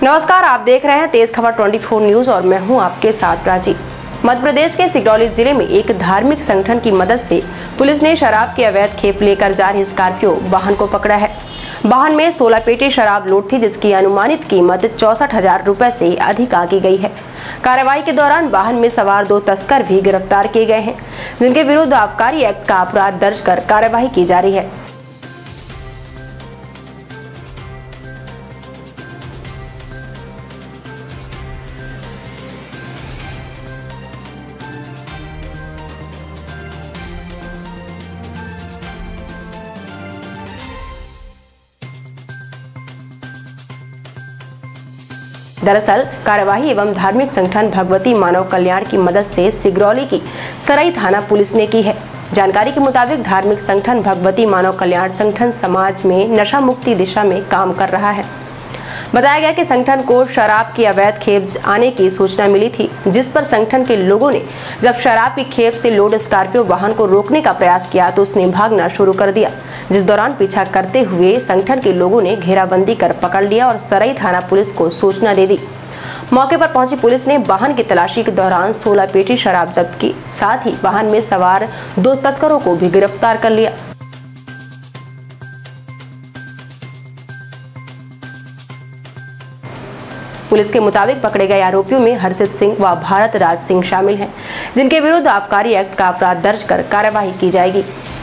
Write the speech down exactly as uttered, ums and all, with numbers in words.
नमस्कार, आप देख रहे हैं तेज खबर चौबीस न्यूज और मैं हूं आपके साथ प्राची। मध्य प्रदेश के सिगरौली जिले में एक धार्मिक संगठन की मदद से पुलिस ने शराब की अवैध खेप लेकर जा रही स्कॉर्पियो वाहन को पकड़ा है। वाहन में सोलह पेटी शराब लोड थी, जिसकी अनुमानित कीमत चौसठ हजार रूपए से अधिक आंकी गई है। कार्रवाई के दौरान वाहन में सवार दो तस्कर भी गिरफ्तार किए गए हैं, जिनके विरुद्ध आबकारी एक्ट का अपराध दर्ज कर कार्रवाई की जा रही है। दरअसल कार्यवाही एवं धार्मिक संगठन भगवती मानव कल्याण की मदद से सिगरौली की सराई थाना पुलिस ने की है। जानकारी के मुताबिक धार्मिक संगठन भगवती मानव कल्याण संगठन समाज में नशा मुक्ति दिशा में काम कर रहा है। बताया गया कि संगठन को शराब की अवैध खेप आने की सूचना मिली थी, जिस पर संगठन के लोगों ने जब शराब की खेप से लोड स्कॉर्पियो वाहन को रोकने का प्रयास किया तो उसने भागना शुरू कर दिया, जिस दौरान पीछा करते हुए संगठन के लोगों ने घेराबंदी कर पकड़ लिया और सराई थाना पुलिस को सूचना दे दी। मौके पर पहुंची पुलिस ने वाहन की तलाशी के दौरान सोलह पेटी शराब जब्त की, साथ ही वाहन में सवार दो तस्करों को भी गिरफ्तार कर लिया। पुलिस के मुताबिक पकड़े गए आरोपियों में हर्षित सिंह व भारत राज सिंह शामिल हैं, जिनके विरुद्ध आबकारी एक्ट का अपराध दर्ज कर कार्रवाई की जाएगी।